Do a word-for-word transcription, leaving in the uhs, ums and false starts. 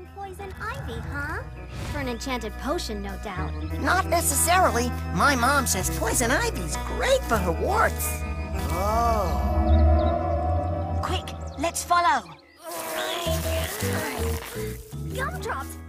poison ivy, huh? For an enchanted potion, no doubt. Not necessarily. My mom says poison ivy's great for her warts. Oh. Quick, let's follow. Gumdrops,